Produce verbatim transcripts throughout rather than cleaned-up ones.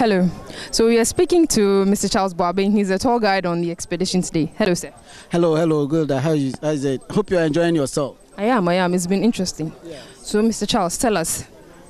Hello. So we are speaking to Mister Charles Boabin. He's a tour guide on the expedition today. Hello, sir. Hello, hello. Good. How is, how is it? Hope you're enjoying yourself. I am, I am. It's been interesting. Yeah. So, Mister Charles, tell us,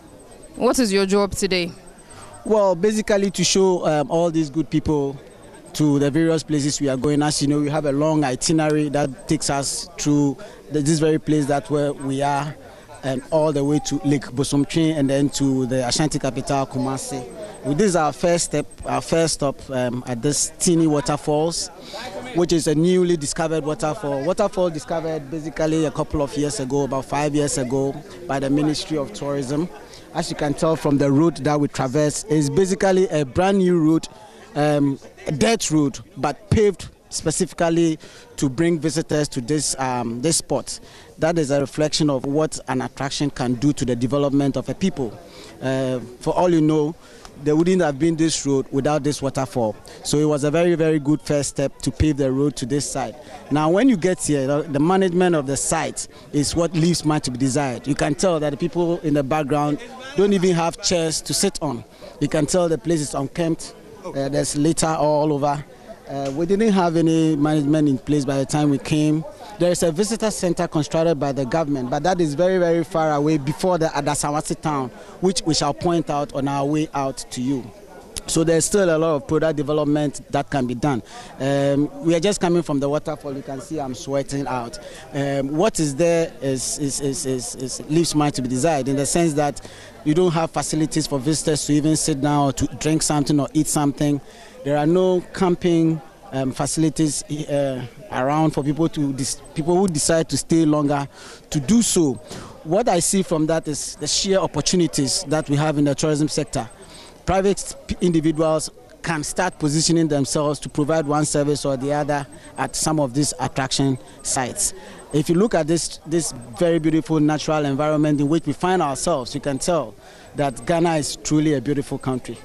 what is your job today? Well, basically to show um, all these good people to the various places we are going. As you know, we have a long itinerary that takes us through the, this very place that where we are, and all the way to Lake Bosomtwi and then to the Ashanti capital, Kumasi. Well, this is our first step, our first stop um, at this Tini Waterfalls, which is a newly discovered waterfall. Waterfall discovered basically a couple of years ago, about five years ago, by the Ministry of Tourism. As you can tell from the route that we traverse, it's basically a brand new route, um, a dirt route, but paved specifically to bring visitors to this um, this spot. That is a reflection of what an attraction can do to the development of a people. Uh, for all you know, there wouldn't have been this road without this waterfall. So it was a very, very good first step to pave the road to this side. Now, when you get here, the management of the site is what leaves much to be desired. You can tell that the people in the background don't even have chairs to sit on. You can tell the place is unkempt. Uh, there's litter all over. Uh, we didn't have any management in place by the time we came. There is a visitor center constructed by the government, but that is very, very far away before the Adasawasi town, which we shall point out on our way out to you. So there's still a lot of product development that can be done. Um, we are just coming from the waterfall. You can see I'm sweating out. Um, what is there is, is, is, is, is leaves much to be desired, in the sense that you don't have facilities for visitors to even sit down or to drink something or eat something. There are no camping um, facilities uh, around for people to people who decide to stay longer to do so. What I see from that is the sheer opportunities that we have in the tourism sector. Private individuals can start positioning themselves to provide one service or the other at some of these attraction sites. If you look at this, this very beautiful natural environment in which we find ourselves, you can tell that Ghana is truly a beautiful country.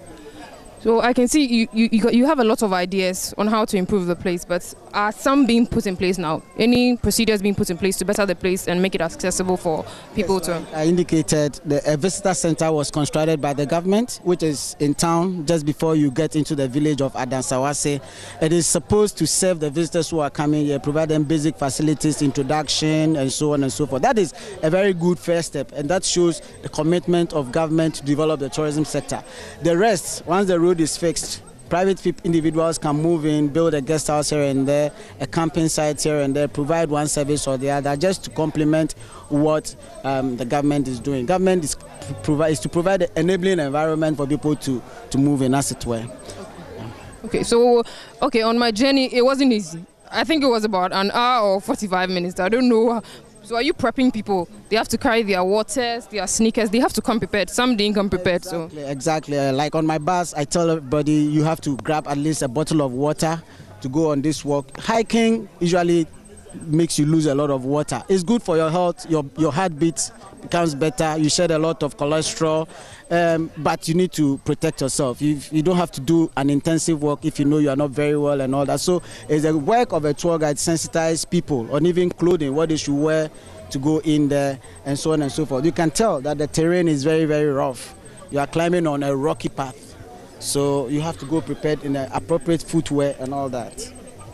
So I can see you, you, you have a lot of ideas on how to improve the place, but are some being put in place now? Any procedures being put in place to better the place and make it accessible for people yes, to? I indicated the a visitor center was constructed by the government, which is in town just before you get into the village of Adansawase. It is supposed to serve the visitors who are coming here, provide them basic facilities, introduction, and so on and so forth. That is a very good first step, and that shows the commitment of government to develop the tourism sector. The rest, once the road is fixed, private individuals can move in, build a guest house here and there, a camping site here and there, provide one service or the other, just to complement what um, the government is doing. Government is, provide, is to provide an enabling environment for people to, to move in, as it were. Okay. Yeah. Okay, so, okay, on my journey, it wasn't easy. I think it was about an hour or forty-five minutes. I don't know. So are you prepping people? They have to carry their waters, their sneakers. They have to come prepared. Some didn't come prepared. Exactly, so exactly. Uh, like on my bus, I tell everybody you have to grab at least a bottle of water to go on this walk. Hiking usually makes you lose a lot of water. It's good for your health. Your your heartbeat becomes better. You shed a lot of cholesterol, um, but you need to protect yourself. You, you don't have to do an intensive walk if you know you are not very well and all that. So it's a work of a tour guide, sensitize people on even clothing, what they should wear to go in there, and so on and so forth. You can tell that the terrain is very, very rough. You are climbing on a rocky path, so you have to go prepared in the appropriate footwear and all that.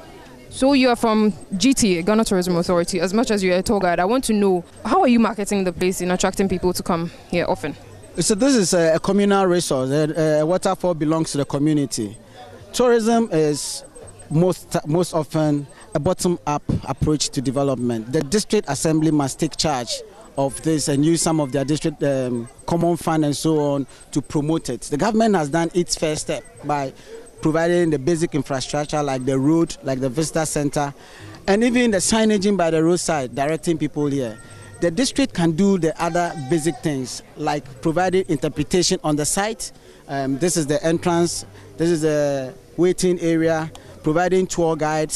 So you are from G T A, Ghana Tourism Authority. As much as you're a tour guide, I want to know, how are you marketing the place in attracting people to come here often? So this is a, a communal resource. A, a waterfall belongs to the community. Tourism is most most often a bottom-up approach to development. The district assembly must take charge of this and use some of their district um, common fund and so on to promote it. The government has done its first step by providing the basic infrastructure like the road, like the visitor center, and even the signaging by the roadside directing people here. The district can do the other basic things like providing interpretation on the site. Um, this is the entrance, this is the waiting area, providing tour guides,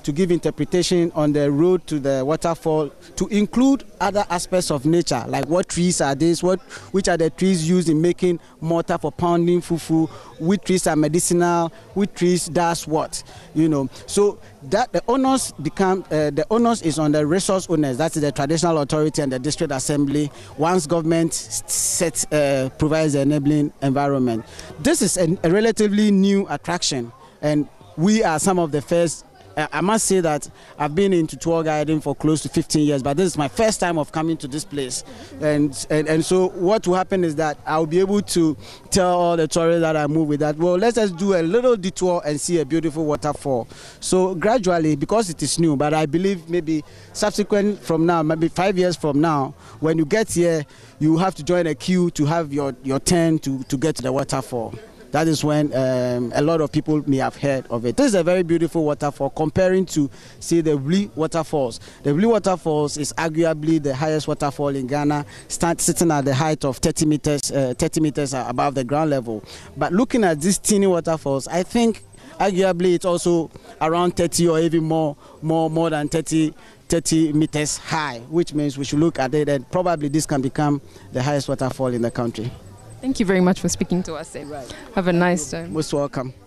to give interpretation on the road to the waterfall, to include other aspects of nature, like what trees are these, what, which are the trees used in making mortar for pounding fufu, which trees are medicinal, which trees does what, you know. So that the onus become, uh, the onus is on the resource owners, that's the traditional authority and the district assembly, once government sets, uh, provides the enabling environment. This is a, a relatively new attraction, and we are some of the first. I must say that I've been into tour guiding for close to fifteen years, but this is my first time of coming to this place. And, and, and so what will happen is that I'll be able to tell all the tourists that I move with that, well, let's just do a little detour and see a beautiful waterfall. So gradually, because it is new, but I believe maybe subsequent from now, maybe five years from now, when you get here, you have to join a queue to have your, your turn to, to get to the waterfall. That is when um, a lot of people may have heard of it. This is a very beautiful waterfall comparing to, say, the Blue Waterfalls. The Blue Waterfalls is arguably the highest waterfall in Ghana, start, sitting at the height of thirty meters, uh, thirty meters above the ground level. But looking at these teeny waterfalls, I think arguably it's also around thirty or even more, more, more than thirty, thirty meters high, which means we should look at it and probably this can become the highest waterfall in the country. Thank you very much for speaking to us. Right. Have a nice time. Most welcome.